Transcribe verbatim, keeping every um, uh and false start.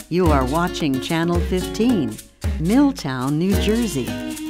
You are watching Channel fifteen, Milltown, New Jersey.